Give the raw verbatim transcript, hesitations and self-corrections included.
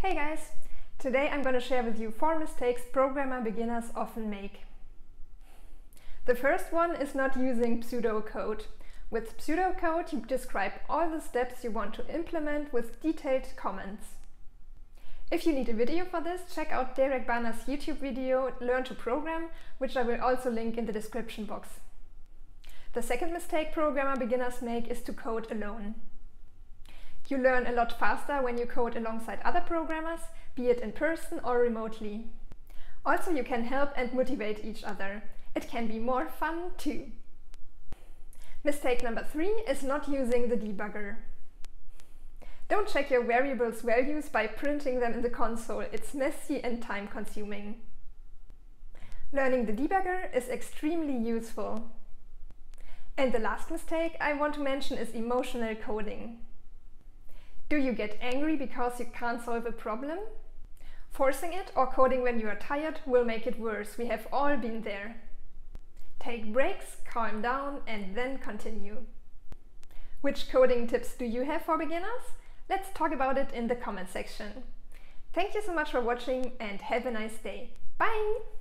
Hey guys! Today I'm going to share with you four mistakes programmer beginners often make. The first one is not using pseudocode. With pseudocode you describe all the steps you want to implement with detailed comments. If you need a video for this, check out Derek Barner's YouTube video Learn to Program, which I will also link in the description box. The second mistake programmer beginners make is to code alone. You learn a lot faster when you code alongside other programmers, be it in person or remotely. Also, you can help and motivate each other. It can be more fun too. Mistake number three is not using the debugger. Don't check your variables' values by printing them in the console. It's messy and time-consuming. Learning the debugger is extremely useful. And the last mistake I want to mention is emotional coding. Do you get angry because you can't solve a problem? Forcing it or coding when you are tired will make it worse. We have all been there. Take breaks, calm down, and then continue. Which coding tips do you have for beginners? Let's talk about it in the comment section. Thank you so much for watching and have a nice day. Bye!